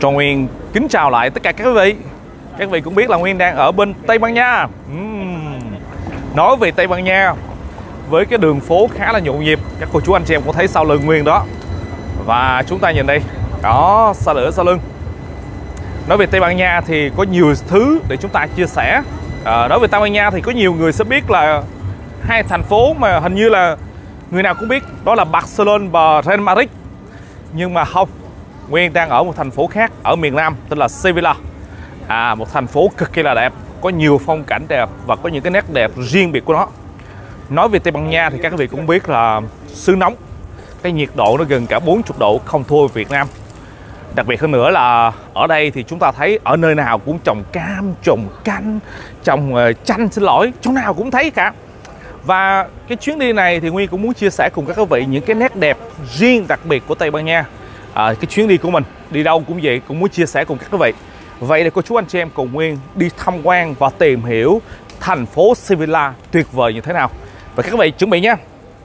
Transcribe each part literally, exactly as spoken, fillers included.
Cho Nguyên kính chào lại tất cả các quý vị. Các vị cũng biết là Nguyên đang ở bên Tây Ban Nha. uhm. Nói về Tây Ban Nha, với cái đường phố khá là nhộn nhịp, các cô chú anh chị em cũng thấy sau lưng Nguyên đó. Và chúng ta nhìn đây, đó, xa lửa sau lưng. Nói về Tây Ban Nha thì có nhiều thứ để chúng ta chia sẻ. à, Nói về Tây Ban Nha thì có nhiều người sẽ biết là hai thành phố mà hình như là người nào cũng biết, đó là Barcelona và Real Madrid. Nhưng mà không, Nguyên đang ở một thành phố khác ở miền Nam tên là Sevilla. À, một thành phố cực kỳ là đẹp, có nhiều phong cảnh đẹp và có những cái nét đẹp riêng biệt của nó. Nói về Tây Ban Nha thì các quý vị cũng biết là xứ nóng, cái nhiệt độ nó gần cả bốn mươi độ, không thua Việt Nam. Đặc biệt hơn nữa là ở đây thì chúng ta thấy ở nơi nào cũng trồng cam, trồng canh, trồng uh, chanh, xin lỗi, chỗ nào cũng thấy cả. Và cái chuyến đi này thì Nguyên cũng muốn chia sẻ cùng các quý vị những cái nét đẹp riêng đặc biệt của Tây Ban Nha. À, cái chuyến đi của mình đi đâu cũng vậy, cũng muốn chia sẻ cùng các quý vị. Vậy để cô chú anh chị em cùng Nguyên đi tham quan và tìm hiểu thành phố Sevilla tuyệt vời như thế nào. Và các quý vị chuẩn bị nha.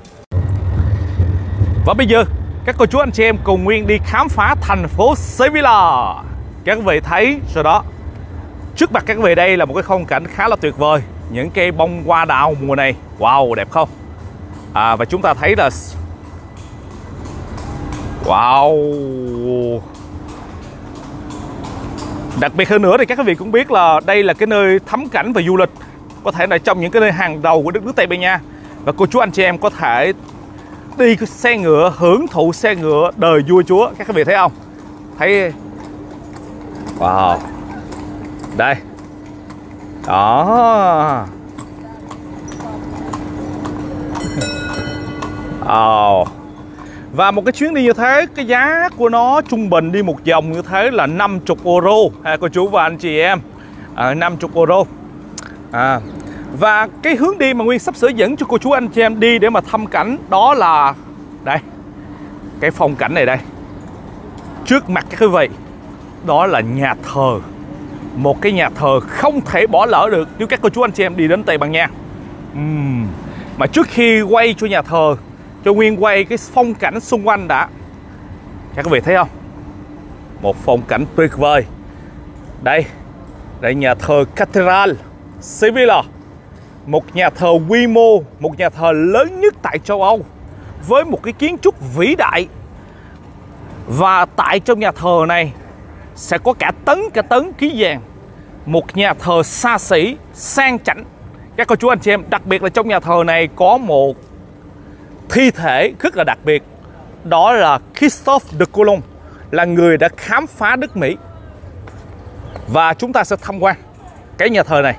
Và bây giờ các cô chú anh chị em cùng Nguyên đi khám phá thành phố Sevilla. Các quý vị thấy rồi đó, trước mặt các quý vị đây là một cái khung cảnh khá là tuyệt vời. Những cây bông hoa đào mùa này, wow, đẹp không? À, và chúng ta thấy là wow. Đặc biệt hơn nữa thì các quý vị cũng biết là đây là cái nơi thắng cảnh và du lịch, có thể là trong những cái nơi hàng đầu của đất nước Tây Ban Nha. Và cô chú anh chị em có thể đi xe ngựa, hưởng thụ xe ngựa đời vua chúa. Các quý vị thấy không? Thấy wow. Đây. Đó. Oh. Và một cái chuyến đi như thế, cái giá của nó trung bình đi một vòng như thế là năm mươi euro ha cô chú và anh chị em. à, năm mươi euro. à, Và cái hướng đi mà Nguyên sắp sửa dẫn cho cô chú anh chị em đi để mà thăm cảnh, đó là đây, cái phong cảnh này đây. Trước mặt các quý vị, đó là nhà thờ. Một cái nhà thờ không thể bỏ lỡ được nếu các cô chú anh chị em đi đến Tây Ban Nha. uhm. Mà trước khi quay cho nhà thờ, cho Nguyên quay cái phong cảnh xung quanh đã. Các quý vị thấy không? Một phong cảnh tuyệt vời. Đây, đây nhà thờ Catedral Sevilla. Một nhà thờ quy mô, một nhà thờ lớn nhất tại châu Âu, với một cái kiến trúc vĩ đại. Và tại trong nhà thờ này sẽ có cả tấn cả tấn ký vàng. Một nhà thờ xa xỉ, sang chảnh. Các cô chú anh chị em, đặc biệt là trong nhà thờ này có một thi thể rất là đặc biệt. Đó là Christophe de Colomb, là người đã khám phá nước Mỹ. Và chúng ta sẽ tham quan cái nhà thờ này.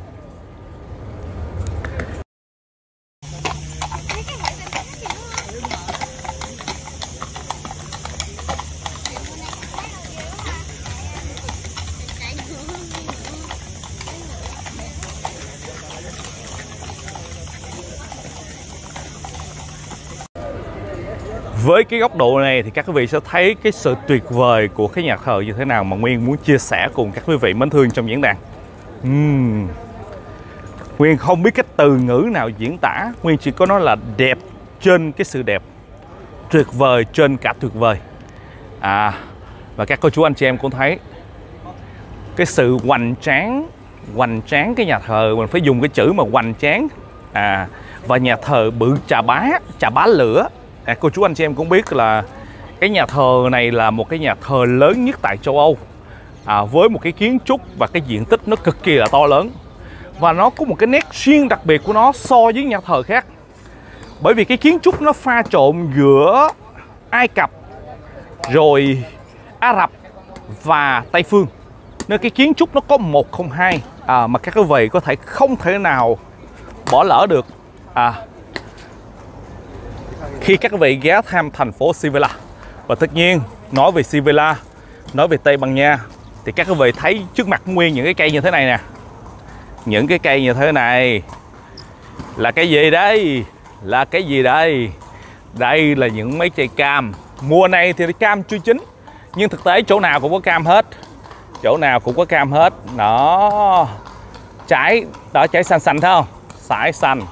Với cái góc độ này thì các quý vị sẽ thấy cái sự tuyệt vời của cái nhà thờ như thế nào mà Nguyên muốn chia sẻ cùng các quý vị mến thương trong diễn đàn. uhm. Nguyên không biết cái từ ngữ nào diễn tả, Nguyên chỉ có nói là đẹp trên cái sự đẹp, tuyệt vời trên cả tuyệt vời. à, Và các cô chú anh chị em cũng thấy cái sự hoành tráng, hoành tráng cái nhà thờ, mình phải dùng cái chữ mà hoành tráng. à, Và nhà thờ bự chà bá, chà bá lửa. À, cô chú anh chị em cũng biết là cái nhà thờ này là một cái nhà thờ lớn nhất tại châu Âu, à, với một cái kiến trúc và cái diện tích nó cực kỳ là to lớn. Và nó có một cái nét riêng đặc biệt của nó so với nhà thờ khác. Bởi vì cái kiến trúc nó pha trộn giữa Ai Cập, rồi Ả Rập và Tây Phương, nên cái kiến trúc nó có một không hai, à, mà các quý vị có thể không thể nào bỏ lỡ được à, khi các quý vị ghé thăm thành phố Sevilla. Và tất nhiên nói về Sevilla, nói về Tây Ban Nha thì các quý vị thấy trước mặt Nguyên những cái cây như thế này nè. Những cái cây như thế này là cái gì đây? Là cái gì đây? Đây là những mấy cây cam. Mùa này thì cam chưa chín, nhưng thực tế chỗ nào cũng có cam hết. Chỗ nào cũng có cam hết. Đó, trái, đó, trái xanh xanh thấy không? Sải xanh,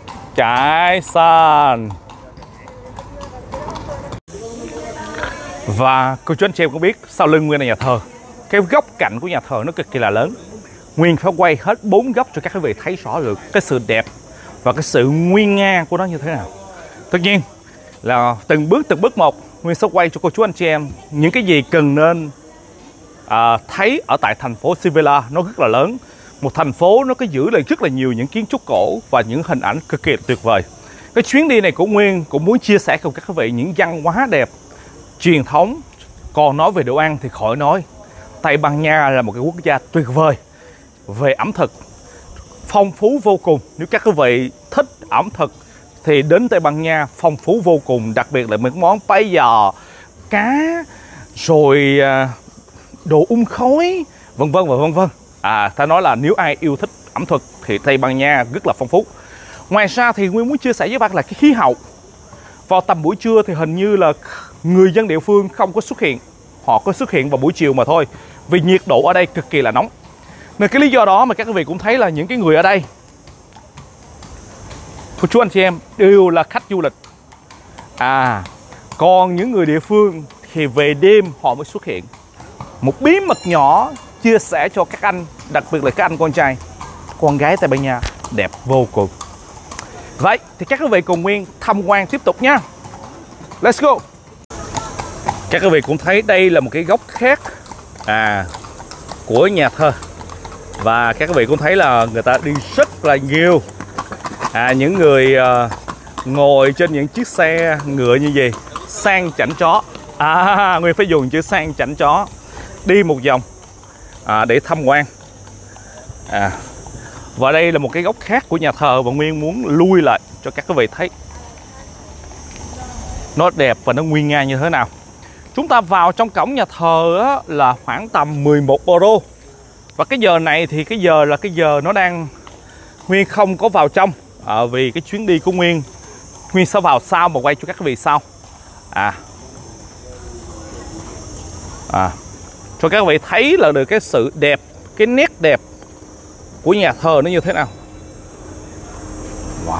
trái xanh. Và cô chú anh chị em cũng biết sau lưng nguyên là nhà thờ, cái góc cạnh của nhà thờ nó cực kỳ là lớn. Nguyên phải quay hết bốn góc cho các quý vị thấy rõ được cái sự đẹp và cái sự nguy nga của nó như thế nào. Tất nhiên là từng bước từng bước một, Nguyên sẽ quay cho cô chú anh chị em những cái gì cần nên à, thấy ở tại thành phố Sevilla. Nó rất là lớn, một thành phố nó có giữ lại rất là nhiều những kiến trúc cổ và những hình ảnh cực kỳ tuyệt vời. Cái chuyến đi này của Nguyên cũng muốn chia sẻ cùng các quý vị những văn hóa đẹp, truyền thống. Còn nói về đồ ăn thì khỏi nói, Tây Ban Nha là một cái quốc gia tuyệt vời về ẩm thực, phong phú vô cùng. Nếu các quý vị thích ẩm thực thì đến Tây Ban Nha phong phú vô cùng, đặc biệt là mấy món bái giò, cá, rồi đồ um khói, vân vân và vân vân. À, ta nói là nếu ai yêu thích ẩm thực thì Tây Ban Nha rất là phong phú. Ngoài ra thì Nguyên muốn chia sẻ với bạn là cái khí hậu. Vào tầm buổi trưa thì hình như là người dân địa phương không có xuất hiện, họ có xuất hiện vào buổi chiều mà thôi, vì nhiệt độ ở đây cực kỳ là nóng. Nên cái lý do đó mà các quý vị cũng thấy là những cái người ở đây, cô chú anh chị em, đều là khách du lịch. À, còn những người địa phương thì về đêm họ mới xuất hiện. Một bí mật nhỏ chia sẻ cho các anh, đặc biệt là các anh con trai, con gái Tây Ban Nha đẹp vô cùng. Vậy thì các quý vị cùng Nguyên tham quan tiếp tục nha. Let's go. Các quý vị cũng thấy đây là một cái góc khác à, của nhà thờ. Và các quý vị cũng thấy là người ta đi rất là nhiều à, những người uh, ngồi trên những chiếc xe ngựa như vậy, sang chảnh chó. À, Nguyên phải dùng chữ sang chảnh chó. Đi một vòng à, để tham quan à. Và đây là một cái góc khác của nhà thờ và Nguyên muốn lui lại cho các quý vị thấy nó đẹp và nó nguy nga như thế nào. Chúng ta vào trong cổng nhà thờ á, là khoảng tầm mười một euro. Và cái giờ này thì cái giờ là cái giờ nó đang, Nguyên không có vào trong à, vì cái chuyến đi của Nguyên Nguyên sẽ vào sau mà quay cho các quý vị sau à. À, cho các vị thấy là được cái sự đẹp, cái nét đẹp của nhà thờ nó như thế nào. Wow.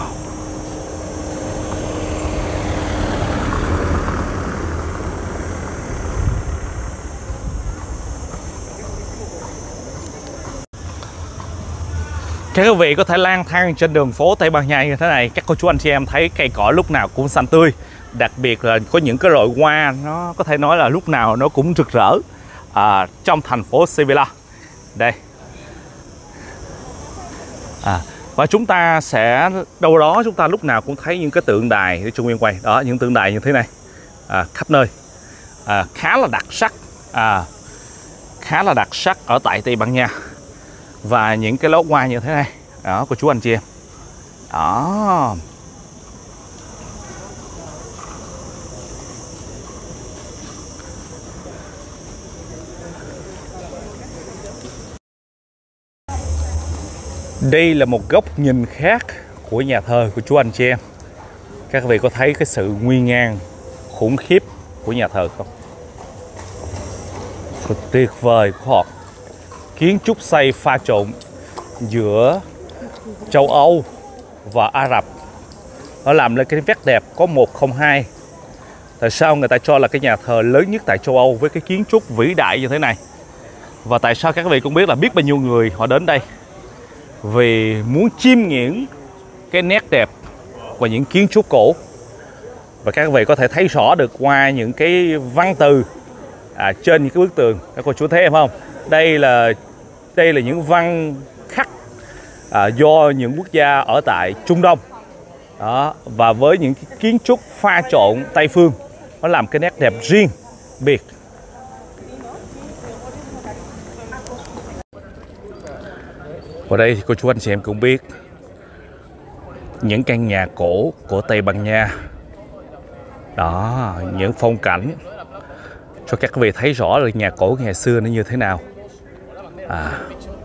Các quý vị có thể lang thang trên đường phố Tây Ban Nha như thế này, các cô chú anh chị em thấy cây cỏ lúc nào cũng xanh tươi. Đặc biệt là có những cái loại hoa nó có thể nói là lúc nào nó cũng rực rỡ à, trong thành phố Sevilla. Đây à, và chúng ta sẽ đâu đó chúng ta lúc nào cũng thấy những cái tượng đài để Trung Nguyên quay đó, những tượng đài như thế này à, khắp nơi à, khá là đặc sắc à, khá là đặc sắc ở tại Tây Ban Nha. Và những cái ló hoa như thế này đó, cô chú anh chị em đó. Đây là một góc nhìn khác của nhà thờ của chú anh chị em. Các vị có thấy cái sự nguy ngang khủng khiếp của nhà thờ không? Thật tuyệt vời của họ. Kiến trúc xây pha trộn giữa châu Âu và Ả Rập, nó làm lên cái nét đẹp có một không hai. Tại sao người ta cho là cái nhà thờ lớn nhất tại châu Âu với cái kiến trúc vĩ đại như thế này? Và tại sao các vị cũng biết là biết bao nhiêu người họ đến đây vì muốn chiêm ngưỡng cái nét đẹp và những kiến trúc cổ. Và các vị có thể thấy rõ được qua những cái văn từ à, trên những cái bức tường. Các cô chú thấy em không? Đây là đây là những văn khắc à, do những quốc gia ở tại Trung Đông đó, và với những cái kiến trúc pha trộn Tây phương, nó làm cái nét đẹp riêng biệt. Ở đây thì cô chú anh chị em cũng biết những căn nhà cổ của Tây Ban Nha đó, những phong cảnh cho các vị thấy rõ là nhà cổ ngày xưa nó như thế nào à.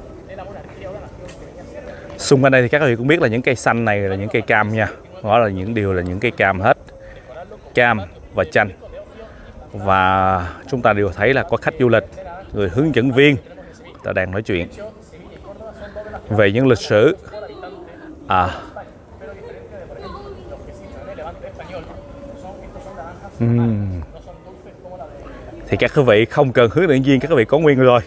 Xung quanh đây thì các vị cũng biết là những cây xanh này là những cây cam nha, đó là những điều là những cây cam hết, cam và chanh. Và chúng ta đều thấy là có khách du lịch, người hướng dẫn viên ta đang nói chuyện về những lịch sử à. Uhm. thì các quý vị không cần hướng dẫn viên, các quý vị có Nguyên rồi.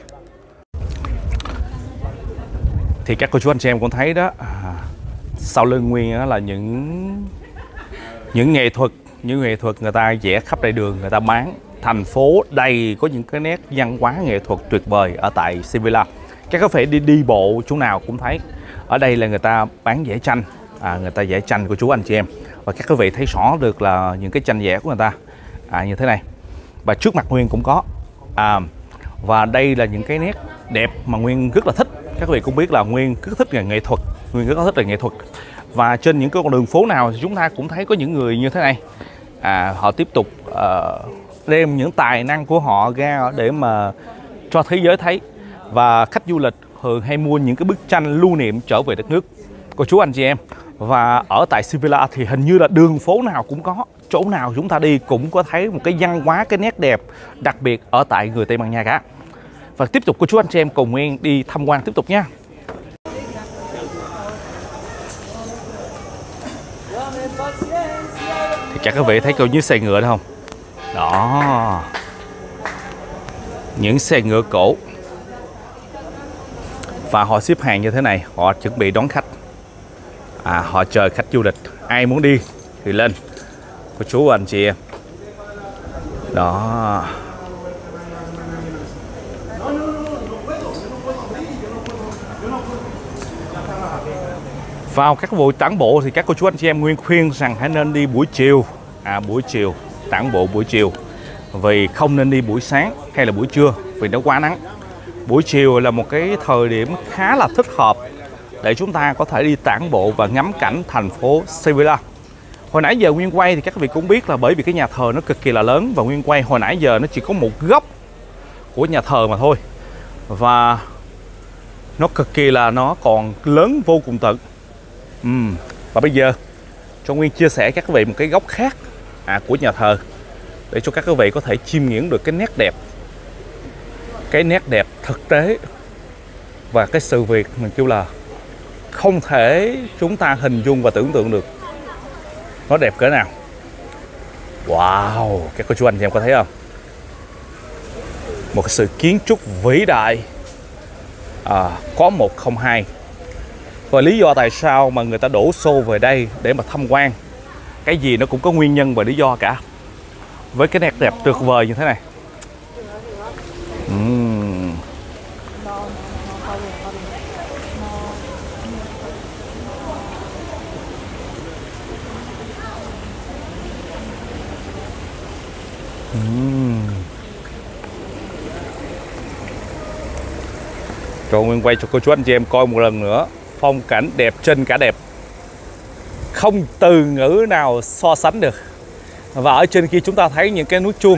Thì các cô chú anh chị em cũng thấy đó, à, sau lưng Nguyên đó là những những nghệ thuật, những nghệ thuật người ta vẽ khắp đại đường, người ta bán. Thành phố đầy có những cái nét văn hóa nghệ thuật tuyệt vời ở tại Sevilla. Các có thể đi đi bộ chỗ nào cũng thấy. Ở đây là người ta bán vẽ tranh, à, người ta vẽ tranh của chú anh chị em. Và các quý vị thấy rõ được là những cái tranh vẽ của người ta à, như thế này. Và trước mặt Nguyên cũng có. À, và đây là những cái nét đẹp mà Nguyên rất là thích. Các quý vị cũng biết là Nguyên rất thích về nghệ thuật, Nguyên rất là thích về nghệ thuật. Và trên những cái con đường phố nào thì chúng ta cũng thấy có những người như thế này. À, họ tiếp tục uh, đem những tài năng của họ ra để mà cho thế giới thấy. Và khách du lịch thường hay mua những cái bức tranh lưu niệm trở về đất nước cô chú anh chị em. Và ở tại Sevilla thì hình như là đường phố nào cũng có, chỗ nào chúng ta đi cũng có thấy một cái văn hóa, cái nét đẹp đặc biệt ở tại người Tây Ban Nha cả. Và tiếp tục cô chú anh chị em cùng Nguyên đi tham quan tiếp tục nha. Thì chắc các vị thấy câu như xe ngựa đó không? Đó, những xe ngựa cổ. Và họ xếp hàng như thế này, họ chuẩn bị đón khách. À, họ chờ khách du lịch, ai muốn đi thì lên cô chú anh chị em. Đó. Vào các vụ tản bộ thì các cô chú anh chị em Nguyên khuyên rằng hãy nên đi buổi chiều. À, buổi chiều, tản bộ buổi chiều. Vì không nên đi buổi sáng hay là buổi trưa vì nó quá nắng. Buổi chiều là một cái thời điểm khá là thích hợp để chúng ta có thể đi tản bộ và ngắm cảnh thành phố Sevilla. Hồi nãy giờ Nguyên quay thì các vị cũng biết là bởi vì cái nhà thờ nó cực kỳ là lớn, và Nguyên quay hồi nãy giờ nó chỉ có một góc của nhà thờ mà thôi. Và nó cực kỳ là nó còn lớn vô cùng tận. uhm. Và bây giờ cho Nguyên chia sẻ các vị một cái góc khác à, của nhà thờ để cho các quý vị có thể chiêm ngưỡng được cái nét đẹp, cái nét đẹp thực tế và cái sự việc mình kêu là không thể chúng ta hình dung và tưởng tượng được nó đẹp cỡ nào. Wow, các cô chú anh chị em có thấy không? Một cái sự kiến trúc vĩ đại à, có một không hai. Và lý do tại sao mà người ta đổ xô về đây để mà tham quan, cái gì nó cũng có nguyên nhân và lý do cả. Với cái nét đẹp tuyệt vời như thế này. uhm. uhm. Rồi Nguyên quay cho cô chú anh chị em coi một lần nữa. Phong cảnh đẹp trên cả đẹp, không từ ngữ nào so sánh được. Và ở trên kia chúng ta thấy những cái núi chuông.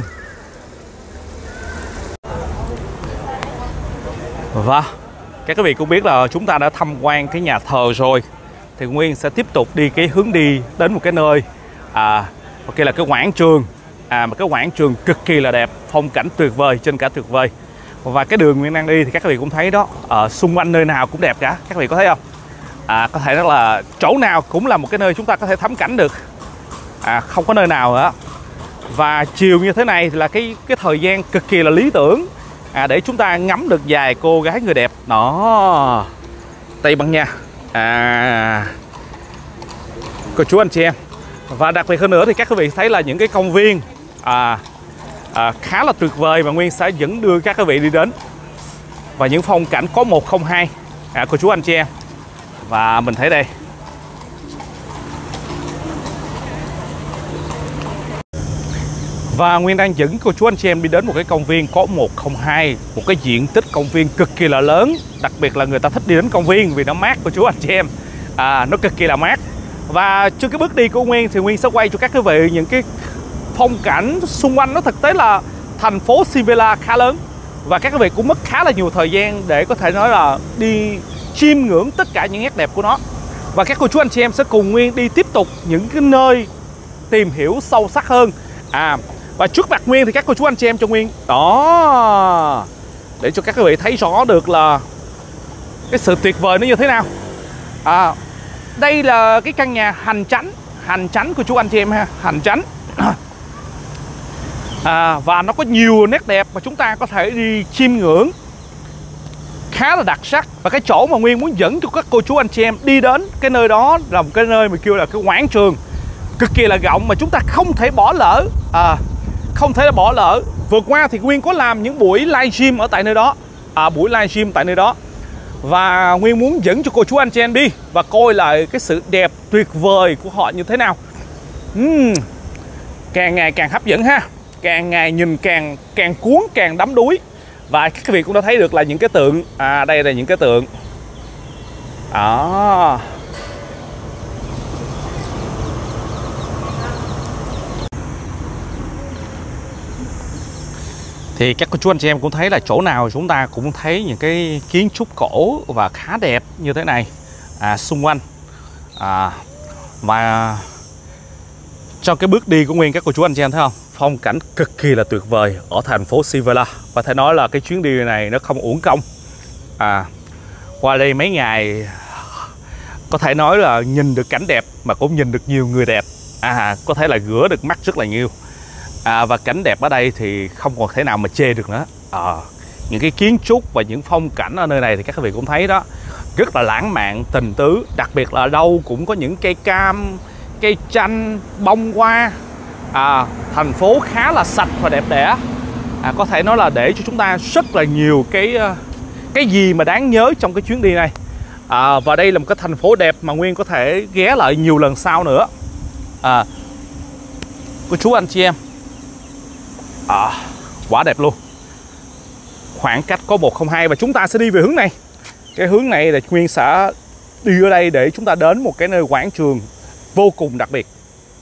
Và các quý vị cũng biết là chúng ta đã tham quan cái nhà thờ rồi, thì Nguyên sẽ tiếp tục đi cái hướng đi đến một cái nơi à, ok là cái quảng trường à, một cái quảng trường cực kỳ là đẹp, phong cảnh tuyệt vời trên cả tuyệt vời. Và cái đường Nguyên đang đi thì các quý vị cũng thấy đó, ở xung quanh nơi nào cũng đẹp cả, các quý vị có thấy không? À, có thể đó là chỗ nào cũng là một cái nơi chúng ta có thể thắm cảnh được, à, không có nơi nào nữa. Và chiều như thế này thì là cái cái thời gian cực kỳ là lý tưởng à, để chúng ta ngắm được vài cô gái người đẹp đó, Tây Ban Nha à, cô chú anh chị em. Và đặc biệt hơn nữa thì các quý vị thấy là những cái công viên à, à, khá là tuyệt vời mà Nguyên sẽ dẫn đưa các quý vị đi đến, và những phong cảnh có một không hai à, cô chú anh chị em. Và mình thấy đây, và Nguyên đang dẫn cô chú anh chị em đi đến một cái công viên có một không hai, một cái diện tích công viên cực kỳ là lớn. Đặc biệt là người ta thích đi đến công viên vì nó mát cô chú anh chị em, à, nó cực kỳ là mát. Và trước cái bước đi của Nguyên thì Nguyên sẽ quay cho các quý vị những cái phong cảnh xung quanh. Nó thực tế là thành phố Sevilla khá lớn, và các quý vị cũng mất khá là nhiều thời gian để có thể nói là đi chiêm ngưỡng tất cả những nét đẹp của nó. Và các cô chú anh chị em sẽ cùng Nguyên đi tiếp tục những cái nơi tìm hiểu sâu sắc hơn. À, và trước mặt Nguyên thì các cô chú anh chị em cho Nguyên đó, để cho các quý vị thấy rõ được là cái sự tuyệt vời nó như thế nào. À, đây là cái căn nhà hành chánh, hành chánh của chú anh chị em ha, hành chánh. à, và nó có nhiều nét đẹp mà chúng ta có thể đi chiêm ngưỡng khá là đặc sắc. Và cái chỗ mà Nguyên muốn dẫn cho các cô chú anh chị em đi đến cái nơi đó là một cái nơi mà kêu là cái quảng trường cực kỳ là rộng mà chúng ta không thể bỏ lỡ. à, Không thể bỏ lỡ. Vừa qua thì Nguyên có làm những buổi livestream ở tại nơi đó, à, buổi livestream tại nơi đó, và Nguyên muốn dẫn cho cô chú anh chị em đi và coi lại cái sự đẹp tuyệt vời của họ như thế nào. uhm, Càng ngày càng hấp dẫn ha, càng ngày nhìn càng càng cuốn, càng đắm đuối. Và các vị cũng đã thấy được là những cái tượng, à đây là những cái tượng đó. Thì các cô chú anh chị em cũng thấy là chỗ nào chúng ta cũng thấy những cái kiến trúc cổ và khá đẹp như thế này à, xung quanh. à, Và trong cái bước đi của Nguyên, các cô chú anh chị em thấy không, phong cảnh cực kỳ là tuyệt vời ở thành phố Sevilla. Và thể nói là cái chuyến đi này nó không uổng công. à, Qua đây mấy ngày có thể nói là nhìn được cảnh đẹp mà cũng nhìn được nhiều người đẹp, à, có thể là rửa được mắt rất là nhiều. À, và cảnh đẹp ở đây thì không còn thể nào mà chê được nữa. à, Những cái kiến trúc và những phong cảnh ở nơi này thì các vị cũng thấy đó, rất là lãng mạn, tình tứ. Đặc biệt là ở đâu cũng có những cây cam, cây chanh, bông hoa. à, Thành phố khá là sạch và đẹp đẽ. à, Có thể nói là để cho chúng ta rất là nhiều cái cái gì mà đáng nhớ trong cái chuyến đi này. à, Và đây là một cái thành phố đẹp mà Nguyên có thể ghé lại nhiều lần sau nữa. à, Cô chú anh chị em, à, quá đẹp luôn. Khoảng cách có một không hai và chúng ta sẽ đi về hướng này. Cái hướng này là Nguyên sẽ đi ở đây để chúng ta đến một cái nơi quảng trường vô cùng đặc biệt.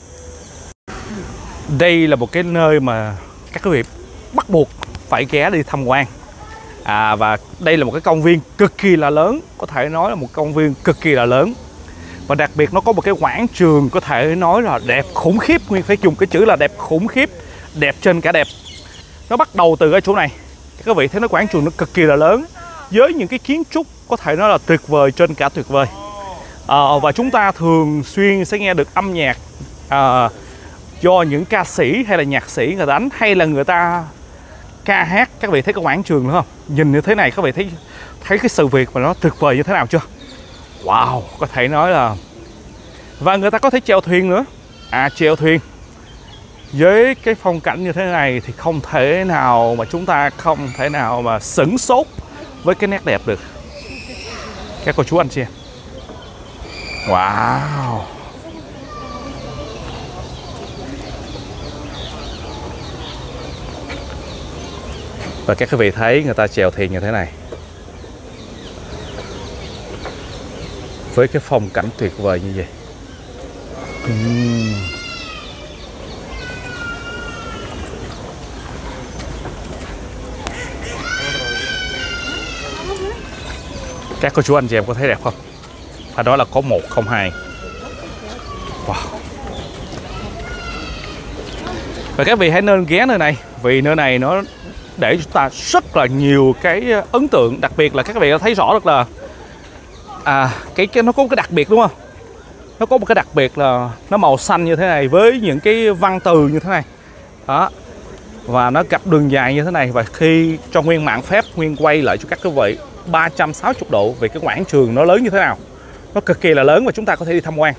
Đây là một cái nơi mà các quý vị bắt buộc phải ghé đi tham quan. à, Và đây là một cái công viên cực kỳ là lớn, có thể nói là một công viên cực kỳ là lớn. Và đặc biệt nó có một cái quảng trường có thể nói là đẹp khủng khiếp. Nguyên phải dùng cái chữ là đẹp khủng khiếp, đẹp trên cả đẹp. Nó bắt đầu từ cái chỗ này. Các quý vị thấy nó quảng trường nó cực kỳ là lớn, với những cái kiến trúc có thể nói là tuyệt vời trên cả tuyệt vời. à, Và chúng ta thường xuyên sẽ nghe được âm nhạc à, do những ca sĩ hay là nhạc sĩ người ta đánh, hay là người ta ca hát. Các vị thấy cái quảng trường nữa không? Nhìn như thế này các vị thấy thấy cái sự việc mà nó tuyệt vời như thế nào chưa? Wow, có thể nói là... Và người ta có thể chèo thuyền nữa. À, chèo thuyền với cái phong cảnh như thế này thì không thể nào mà chúng ta không thể nào mà sửng sốt với cái nét đẹp được. Các cô chú anh chị em, wow. Và các quý vị thấy người ta chèo thuyền như thế này với cái phong cảnh tuyệt vời như vậy. uhm. Các cô chú anh chị em có thấy đẹp không? Và đó là có một không hai. Wow. Và các vị hãy nên ghé nơi này, vì nơi này nó để chúng ta rất là nhiều cái ấn tượng. Đặc biệt là các vị đã thấy rõ được là à, cái, cái nó có một cái đặc biệt đúng không? Nó có một cái đặc biệt là nó màu xanh như thế này với những cái văn từ như thế này đó. Và nó cặp đường dài như thế này. Và khi cho Nguyên mạng phép, Nguyên quay lại cho các quý vị ba trăm sáu mươi độ về cái quảng trường nó lớn như thế nào. Nó cực kỳ là lớn và chúng ta có thể đi tham quan.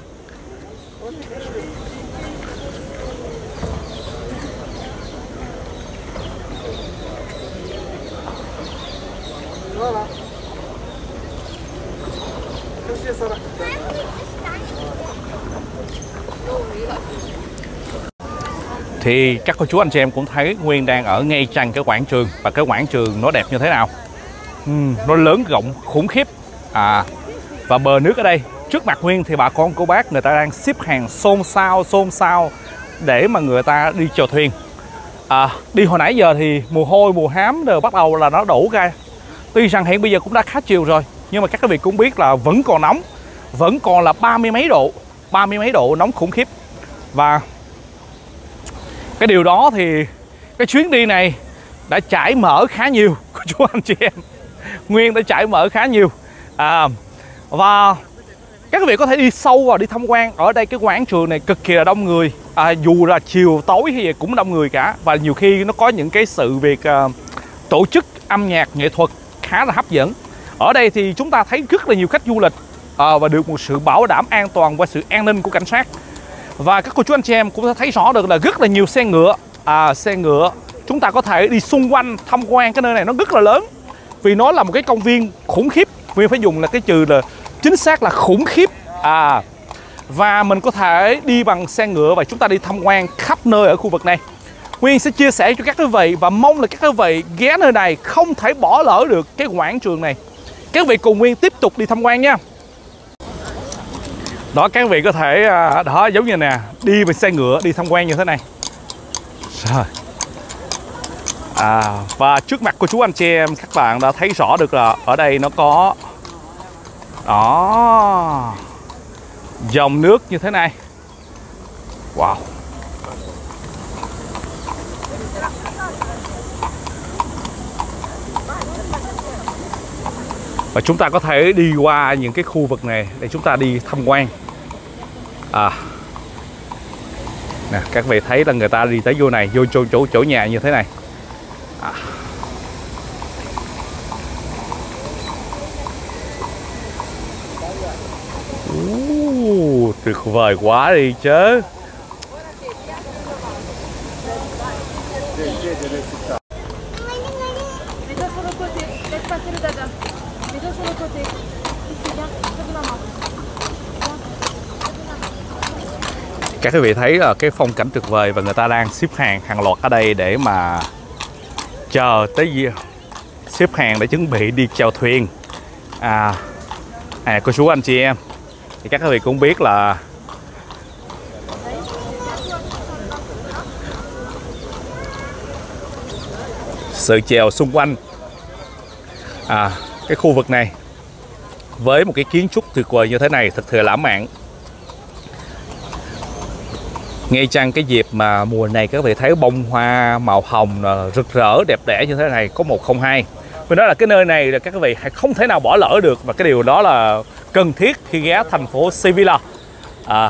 Thì các cô chú anh chị em cũng thấy Nguyên đang ở ngay chân cái quảng trường. Và cái quảng trường nó đẹp như thế nào. uhm, Nó lớn rộng khủng khiếp. à, Và bờ nước ở đây trước mặt Nguyên thì bà con cô bác người ta đang xếp hàng xôn xao xôn xao để mà người ta đi chèo thuyền. à, Đi hồi nãy giờ thì mùa hôi mùa hám đều bắt đầu là nó đổ ra. Tuy rằng hiện bây giờ cũng đã khá chiều rồi, nhưng mà các quý vị cũng biết là vẫn còn nóng. Vẫn còn là ba mươi mấy độ, ba mươi mấy độ nóng khủng khiếp. Và cái điều đó thì cái chuyến đi này đã trải mở khá nhiều cô chú anh chị em. Nguyên đã trải mở khá nhiều. à, Và Các quý vị có thể đi sâu vào đi tham quan. Ở đây cái quảng trường này cực kỳ là đông người, à, dù là chiều tối hay gì cũng đông người cả. Và nhiều khi nó có những cái sự việc uh, tổ chức âm nhạc nghệ thuật khá là hấp dẫn. Ở đây thì chúng ta thấy rất là nhiều khách du lịch à, và được một sự bảo đảm an toàn và sự an ninh của cảnh sát. Và các cô chú anh chị em cũng thấy rõ được là rất là nhiều xe ngựa, à, xe ngựa. Chúng ta có thể đi xung quanh tham quan cái nơi này, nó rất là lớn. Vì nó là một cái công viên khủng khiếp. Vì phải dùng là cái từ là chính xác là khủng khiếp. À, và mình có thể đi bằng xe ngựa và chúng ta đi tham quan khắp nơi ở khu vực này. Nguyên sẽ chia sẻ cho các quý vị và mong là các quý vị ghé nơi này không thể bỏ lỡ được cái quảng trường này. Các quý vị cùng Nguyên tiếp tục đi tham quan nha. Đó, các quý vị có thể đó, giống như nè, đi bằng xe ngựa đi tham quan như thế này. Rồi. À, và trước mặt của chú anh chị em, các bạn đã thấy rõ được là ở đây nó có đó dòng nước như thế này. Wow. Và chúng ta có thể đi qua những cái khu vực này để chúng ta đi tham quan. À, nè, các vị thấy là người ta đi tới vô này, vô chỗ chỗ, chỗ nhà như thế này. À. Uh, tuyệt vời quá đi chứ. Các quý vị thấy là cái phong cảnh tuyệt vời và người ta đang xếp hàng hàng loạt ở đây để mà chờ tới gì xếp hàng để chuẩn bị đi chèo thuyền. À, à cô chú anh chị em thì các quý vị cũng biết là sự chèo xung quanh à, cái khu vực này với một cái kiến trúc tuyệt vời như thế này thật sự lãng mạn. Ngay chăng cái dịp mà mùa này các vị thấy bông hoa màu hồng rực rỡ đẹp đẽ như thế này có một không hai. Vì đó là cái nơi này là các vị không thể nào bỏ lỡ được, và cái điều đó là cần thiết khi ghé thành phố Sevilla. À,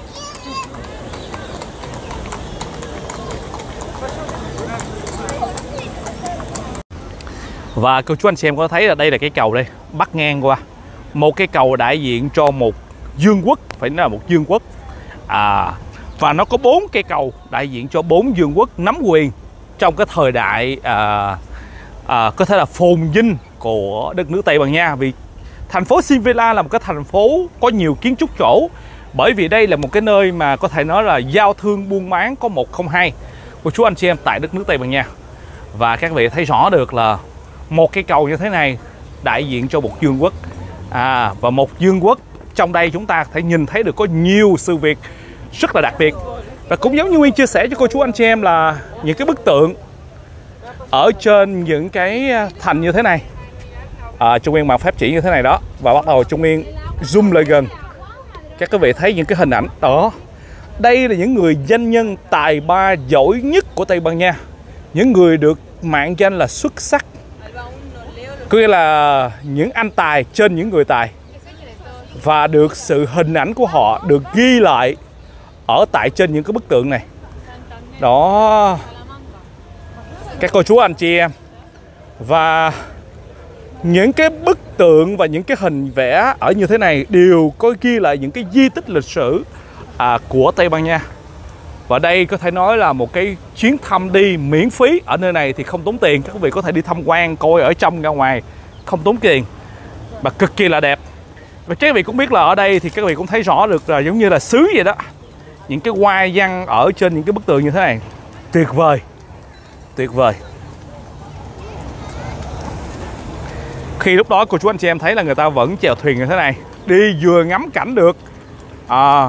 và cô chú anh chị em có thấy là đây là cái cầu đây bắc ngang qua một cái cầu đại diện cho một vương quốc, phải nói là một vương quốc. À, và nó có bốn cây cầu đại diện cho bốn vương quốc nắm quyền trong cái thời đại à, à, có thể là phồn vinh của đất nước Tây Ban Nha. Vì thành phố Sevilla là một cái thành phố có nhiều kiến trúc chỗ, bởi vì đây là một cái nơi mà có thể nói là giao thương buôn bán có một không hai của chú anh chị em tại đất nước Tây Ban Nha. Và các vị thấy rõ được là một cái cầu như thế này đại diện cho một vương quốc. À, và một vương quốc trong đây chúng ta thể nhìn thấy được có nhiều sự việc rất là đặc biệt. Và cũng giống như Nguyên chia sẻ cho cô chú anh chị em là những cái bức tượng ở trên những cái thành như thế này. À, Trung Nguyên bằng phép chỉ như thế này đó, và bắt đầu Trung Nguyên zoom lại gần. Các quý vị thấy những cái hình ảnh đó. Đây là những người doanh nhân tài ba giỏi nhất của Tây Ban Nha, những người được mệnh danh là xuất sắc, có nghĩa là những anh tài trên những người tài, và được sự hình ảnh của họ được ghi lại ở tại trên những cái bức tượng này đó, các cô chú anh chị em. Và những cái bức tượng và những cái hình vẽ ở như thế này đều có ghi lại những cái di tích lịch sử à, của Tây Ban Nha. Và đây có thể nói là một cái chuyến thăm đi miễn phí ở nơi này thì không tốn tiền. Các quý vị có thể đi tham quan coi ở trong ra ngoài không tốn tiền và cực kỳ là đẹp. Và các quý vị cũng biết là ở đây thì các quý vị cũng thấy rõ được là giống như là xứ vậy đó. Những cái hoa văn ở trên những cái bức tượng như thế này tuyệt vời, tuyệt vời. Khi lúc đó cô chú anh chị em thấy là người ta vẫn chèo thuyền như thế này, đi vừa ngắm cảnh được. À,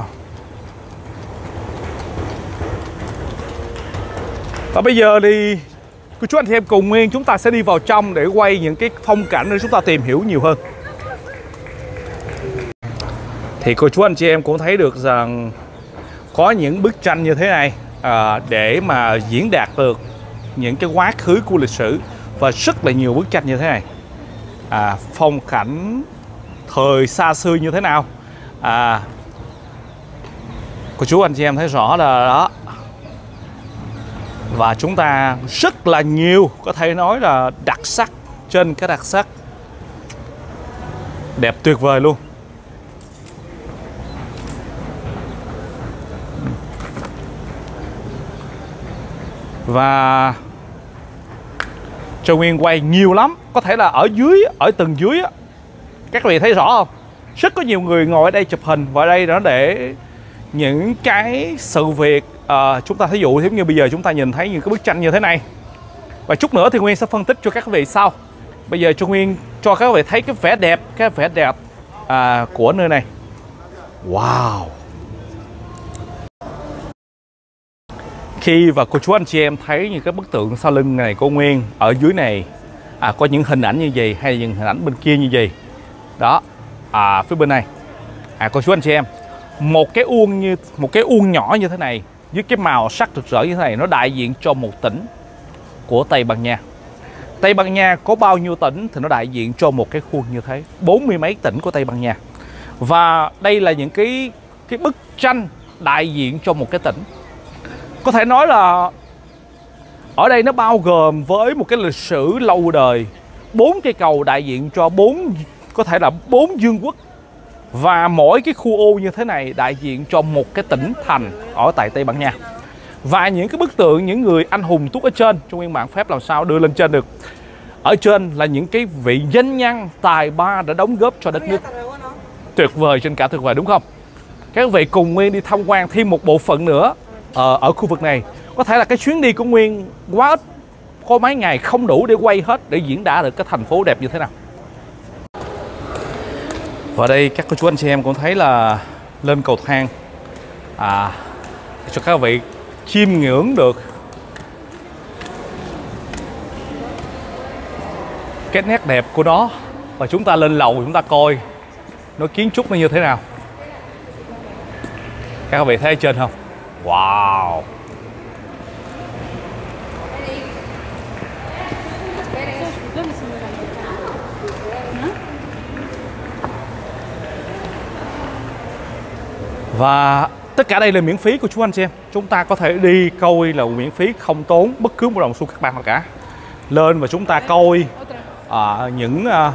và bây giờ thì cô chú anh chị em cùng Nguyên chúng ta sẽ đi vào trong để quay những cái phong cảnh để chúng ta tìm hiểu nhiều hơn. Thì cô chú anh chị em cũng thấy được rằng có những bức tranh như thế này à, để mà diễn đạt được những cái quá khứ của lịch sử, và rất là nhiều bức tranh như thế này. À, phong cảnh thời xa xưa như thế nào, À, cô chú anh chị em thấy rõ là đó. Và chúng ta rất là nhiều, có thể nói là đặc sắc trên cái đặc sắc. Đẹp tuyệt vời luôn. Và cho Nguyên quay nhiều lắm. Có thể là ở dưới, ở tầng dưới á, các vị thấy rõ không? Rất có nhiều người ngồi ở đây chụp hình. Và đây nó để những cái sự việc à, chúng ta thí dụ giống như bây giờ chúng ta nhìn thấy những cái bức tranh như thế này. Và chút nữa thì Nguyên sẽ phân tích cho các vị sau. Bây giờ cho Nguyên cho các vị thấy cái vẻ đẹp, cái vẻ đẹp à, của nơi này. Wow. Khi và cô chú anh chị em thấy những cái bức tượng sau lưng này của Nguyên, ở dưới này à, có những hình ảnh như vậy hay những hình ảnh bên kia như vậy. Đó, à, phía bên này à, cô chú anh chị em, một cái uông như một cái uông nhỏ như thế này với cái màu sắc rực rỡ như thế này, nó đại diện cho một tỉnh của Tây Ban Nha. Tây Ban Nha có bao nhiêu tỉnh thì nó đại diện cho một cái khuôn như thế, bốn mươi mấy tỉnh của Tây Ban Nha. Và đây là những cái cái bức tranh đại diện cho một cái tỉnh. Có thể nói là ở đây nó bao gồm với một cái lịch sử lâu đời, bốn cây cầu đại diện cho bốn, có thể là bốn vương quốc. Và mỗi cái khu ô như thế này đại diện cho một cái tỉnh thành ở tại Tây Ban Nha. Và những cái bức tượng những người anh hùng tuốt ở trên, cho Nguyên mạng phép làm sao đưa lên trên được. Ở trên là những cái vị danh nhân tài ba đã đóng góp cho đất nước. Tuyệt vời trên cả tuyệt vời, đúng không? Các vị cùng Nguyên đi tham quan thêm một bộ phận nữa ở, ở khu vực này. Có thể là cái chuyến đi của Nguyên quá ít, có mấy ngày không đủ để quay hết, để diễn tả được cái thành phố đẹp như thế nào. Và đây các cô chú anh chị em cũng thấy là lên cầu thang à, cho các vị chiêm ngưỡng được cái nét đẹp của nó. Và chúng ta lên lầu chúng ta coi nó kiến trúc nó như thế nào. Các vị thấy ở trên không? Wow. Và tất cả đây là miễn phí của chú anh chị em. Chúng ta có thể đi coi là miễn phí, không tốn bất cứ một đồng xu các bạn nào cả. Lên và chúng ta coi à, những à,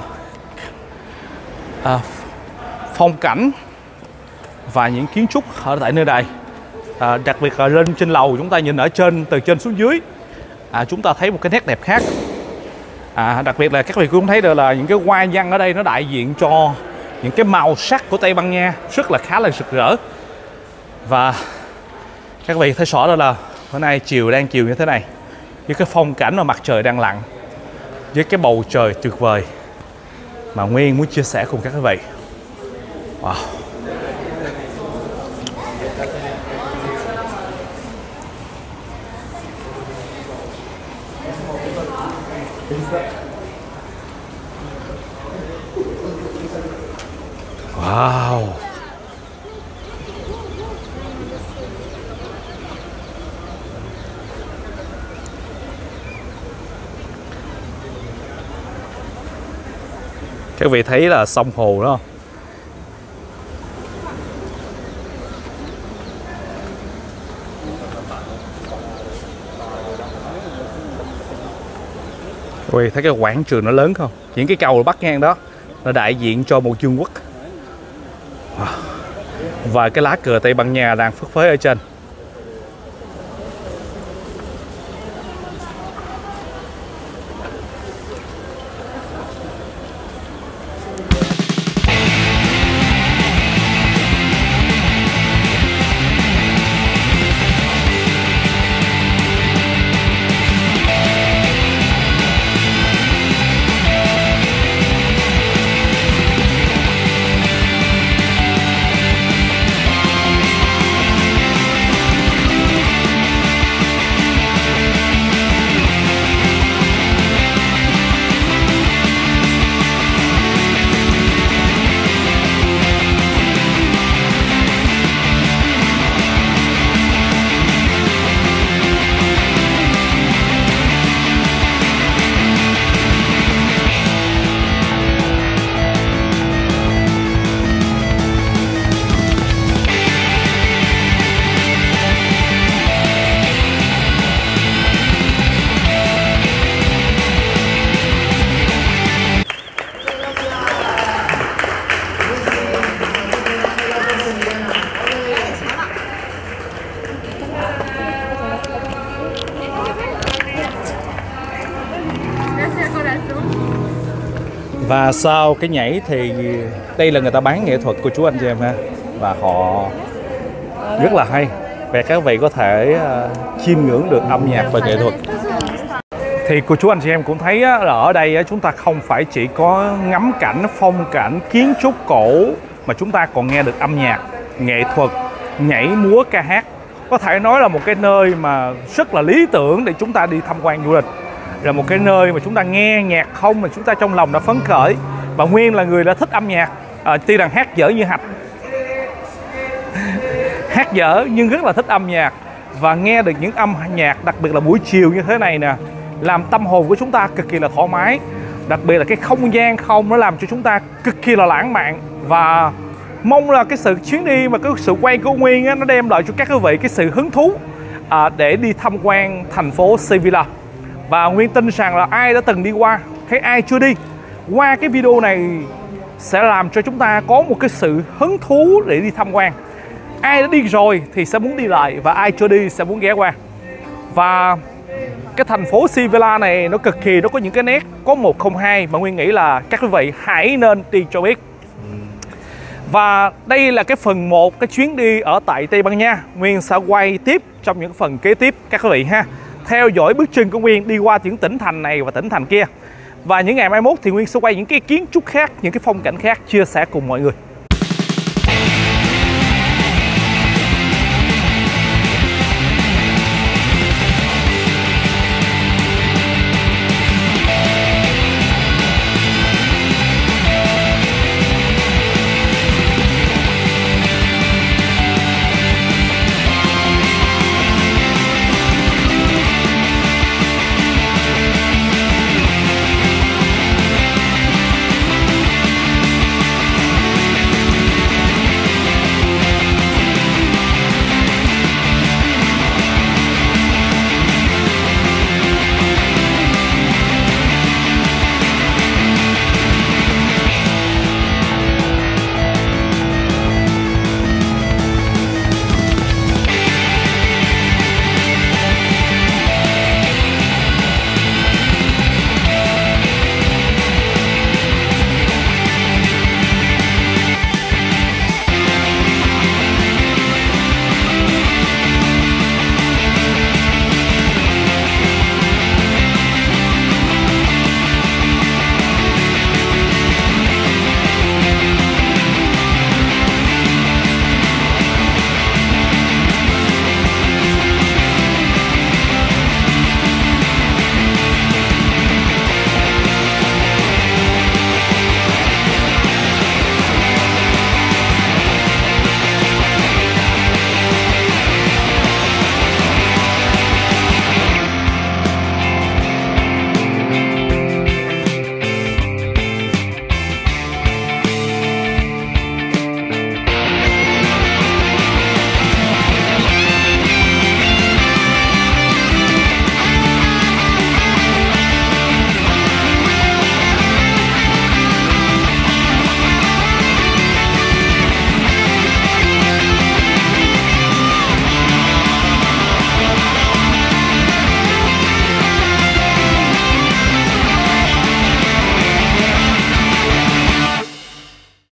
à, phong cảnh và những kiến trúc ở tại nơi đây. À, đặc biệt là lên trên lầu, chúng ta nhìn ở trên, từ trên xuống dưới à, chúng ta thấy một cái nét đẹp khác. À, đặc biệt là các vị cũng thấy được là những cái hoa văn ở đây nó đại diện cho những cái màu sắc của Tây Ban Nha rất là khá là rực rỡ. Và các vị thấy rõ đó là bữa nay chiều đang chiều như thế này, với cái phong cảnh mà mặt trời đang lặn, với cái bầu trời tuyệt vời mà Nguyên muốn chia sẻ cùng các vị. Wow. Wow. Các vị thấy là sông hồ đó không? Các vị thấy cái quảng trường nó lớn không? Những cái cầu bắc ngang đó nó đại diện cho một vương quốc. Và cái lá cờ Tây Ban Nha đang phất phới ở trên. Và sau cái nhảy thì đây là người ta bán nghệ thuật của chú anh chị em ha. Và họ rất là hay. Và các vị có thể uh, chiêm ngưỡng được âm nhạc và nghệ thuật. Thì cô chú anh chị em cũng thấy á, là ở đây á, chúng ta không phải chỉ có ngắm cảnh, phong cảnh, kiến trúc cổ, mà chúng ta còn nghe được âm nhạc, nghệ thuật, nhảy múa, ca hát. Có thể nói là một cái nơi mà rất là lý tưởng để chúng ta đi tham quan du lịch. Là một cái nơi mà chúng ta nghe nhạc không mà chúng ta trong lòng đã phấn khởi. Và Nguyên là người đã thích âm nhạc, à, tuy rằng hát dở như hạch. Hát dở nhưng rất là thích âm nhạc. Và nghe được những âm nhạc, đặc biệt là buổi chiều như thế này nè, làm tâm hồn của chúng ta cực kỳ là thoải mái. Đặc biệt là cái không gian không nó làm cho chúng ta cực kỳ là lãng mạn. Và mong là cái sự chuyến đi và cái sự quay của Nguyên á, nó đem lại cho các quý vị cái sự hứng thú à, để đi tham quan thành phố Sevilla. Và Nguyên tin rằng là ai đã từng đi qua hay ai chưa đi, qua cái video này sẽ làm cho chúng ta có một cái sự hứng thú để đi tham quan. Ai đã đi rồi thì sẽ muốn đi lại, và ai chưa đi sẽ muốn ghé qua. Và cái thành phố Sevilla này nó cực kỳ, nó có những cái nét có một không hai mà Nguyên nghĩ là các quý vị hãy nên đi cho biết. Và đây là cái phần một cái chuyến đi ở tại Tây Ban Nha. Nguyên sẽ quay tiếp trong những phần kế tiếp các quý vị ha. Theo dõi bước chân của Nguyên đi qua những tỉnh thành này và tỉnh thành kia. Và những ngày mai mốt thì Nguyên sẽ quay những cái kiến trúc khác, những cái phong cảnh khác chia sẻ cùng mọi người.